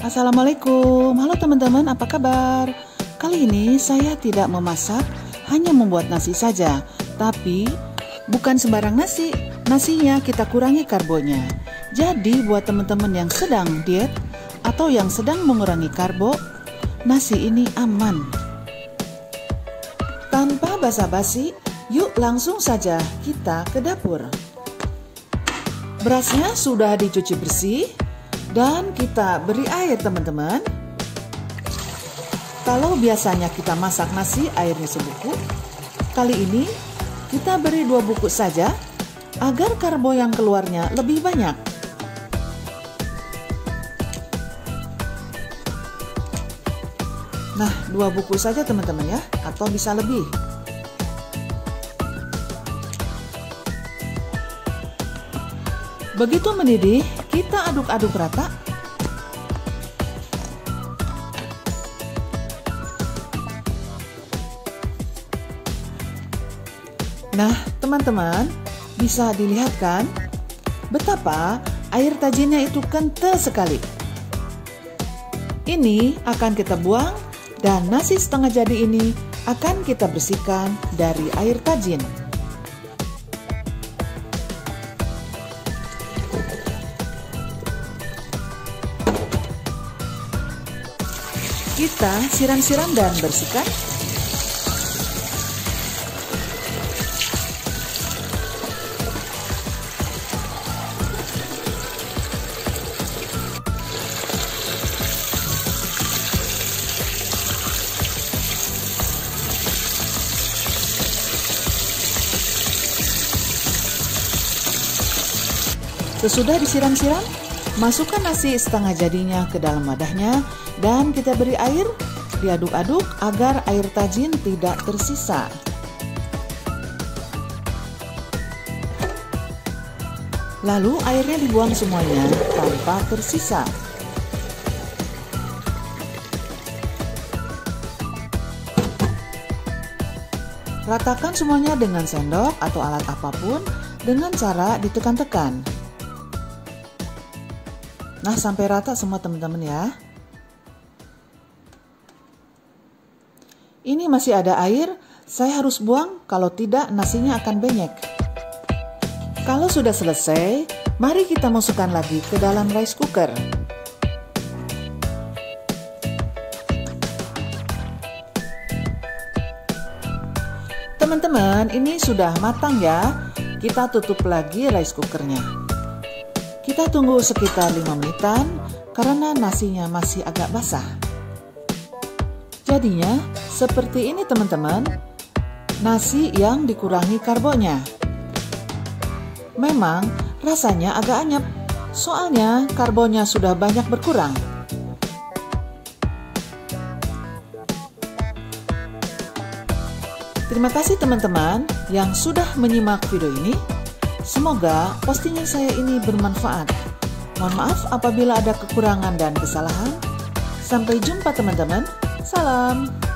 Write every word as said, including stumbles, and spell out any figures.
Assalamualaikum, halo teman-teman, apa kabar? Kali ini saya tidak memasak, hanya membuat nasi saja. Tapi bukan sembarang nasi, nasinya kita kurangi karbonya. Jadi buat teman-teman yang sedang diet atau yang sedang mengurangi karbo, nasi ini aman. Tanpa basa-basi, yuk langsung saja kita ke dapur. Berasnya sudah dicuci bersih dan kita beri air, teman-teman. Kalau biasanya kita masak nasi airnya sebuku, kali ini kita beri dua buku saja agar karbo yang keluarnya lebih banyak. Nah, dua buku saja teman-teman ya, atau bisa lebih. Begitu mendidih, kita aduk-aduk rata. Nah, teman-teman, bisa dilihat kan betapa air tajinnya itu kental sekali. Ini akan kita buang dan nasi setengah jadi ini akan kita bersihkan dari air tajin. Kita siram-siram dan bersihkan. Sesudah disiram-siram, masukkan nasi setengah jadinya ke dalam wadahnya dan kita beri air, diaduk-aduk agar air tajin tidak tersisa. Lalu airnya dibuang semuanya tanpa tersisa. Ratakan semuanya dengan sendok atau alat apapun dengan cara ditekan-tekan. Nah, sampai rata semua teman-teman ya. Ini masih ada air, saya harus buang, kalau tidak nasinya akan benyek. Kalau sudah selesai, mari kita masukkan lagi ke dalam rice cooker. Teman-teman, ini sudah matang ya. Kita tutup lagi rice cookernya. Kita tunggu sekitar lima menitan karena nasinya masih agak basah. Jadinya seperti ini teman-teman, nasi yang dikurangi karbonya. Memang rasanya agak anyep, soalnya karbonya sudah banyak berkurang. Terima kasih teman-teman yang sudah menyimak video ini. Semoga postingan saya ini bermanfaat. Mohon maaf apabila ada kekurangan dan kesalahan. Sampai jumpa teman-teman. Salam.